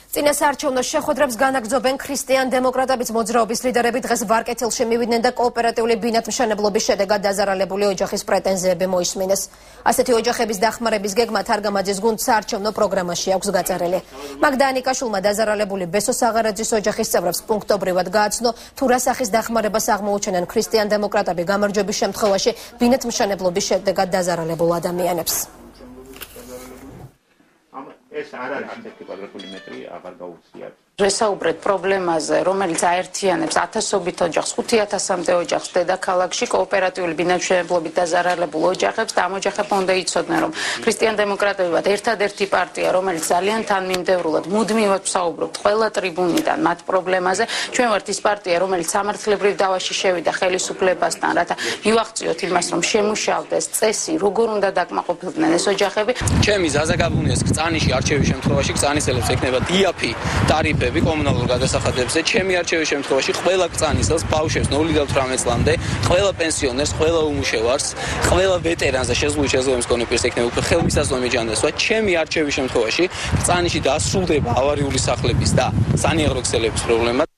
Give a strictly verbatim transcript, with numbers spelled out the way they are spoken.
წინასაარჩევნო შეხვედრებს განაგრძობენ ქრისტიან დემოკრატების მოძრაობის ლიდერები დღეს ვარკეთილში მივიდნენ და კოოპერატიული ბინათმშენებლობის შედეგად დაზარალებული ოჯახის პრეტენზიები მოისმინეს. ასეთი ოჯახების დახმარების გეგმა თარგამაძის გუნდს საარჩევნო პროგრამაში აქვს გაწერილი. მაგდანიკაშვილმა დაზარალებული ბესო საღარაძის ოჯახის წევრებს პუნქტობრივად გააცნო, თუ რა სახის დახმარებას აღმოუჩენენ ქრისტიან დემოკრატები გამარჯვების შემთხვევაში ბინათმშენებლობის შედეგად დაზარალებულ ადამიანებს. ეს არ არის ასეთი კვადრატული მეტრი აღარ გაუწიათ. ვესაუბრეთ პრობლემაზე, რომელიც აერთიანებს ათასობით ოჯახს, ხუთი ათასამდე ოჯახს დედაქალაქში კოოპერატიული ბინათმშენებლობით დაზარალებულ ოჯახებს და ამ ოჯახებმა უნდა იცოდნენ, რომ ქრისტიან დემოკრატები ვართ ერთადერთი პარტია, რომელიც ძალიან თანმიმდევრულად მუდმივად ვსაუბრობთ ყველა ტრიბუნიდან მათ პრობლემაზე. ჩვენ ვართ ის პარტია, რომელიც სამართლებრივ დავაში შევიდა ხელისუფლებასთან, რათა მივაღწიოთ იმას, რომ შემუშავდეს წესი, როგორ უნდა დაკმაყოფილდნენ ეს ოჯახები. ჩემი ზაზაგაბუნიას კწანიში არჩევის შემთხვევაში კწანისელებს ექნება დიაფი ტარიფები კომუნალურ გადასახადებზე, ჩემი არჩევის შემთხვევაში ყველა კწანისელს ბავშვებს ნულიდან ოცდაოთხ წლამდე, ყველა პენსიონერს, ყველა უმუშევარს, ყველა ვეტერანს და შეზღუდული შეზღუდვის მქონე პირს ექნება უკვე ხელმისაწვდომი ჯანდაცვა. ჩემი არჩევის შემთხვევაში კწანიში დასრულდება ავარიული სახლების და სანიაღრო ქსელების პრობლემა.